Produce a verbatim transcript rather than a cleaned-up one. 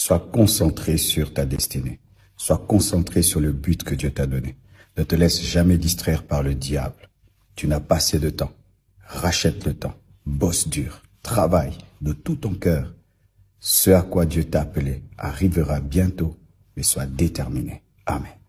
Sois concentré sur ta destinée. Sois concentré sur le but que Dieu t'a donné. Ne te laisse jamais distraire par le diable. Tu n'as pas assez de temps. Rachète le temps. Bosse dur. Travaille de tout ton cœur. Ce à quoi Dieu t'a appelé arrivera bientôt, mais sois déterminé. Amen.